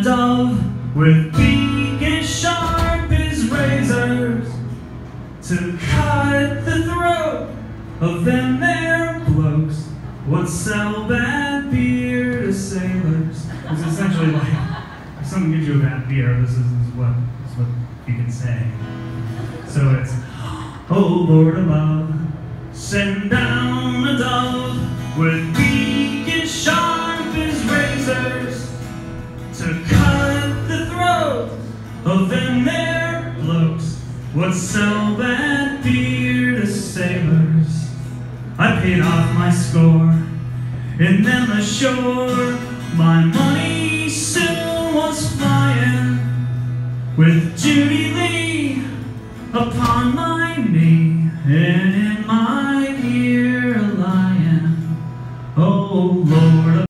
dove with beak as sharp as razors to cut the throat of them there blokes what sell bad beer to sailors. It's essentially like, if someone gives you a bad beer, this is what you can say. So it's, oh Lord above, send down a dove with beak as sharp as razors to cut the throat of them there blokes what sell bad beer to sailors. I paid off my score and then ashore my money soon was flying with Judy Lee upon my knee and in my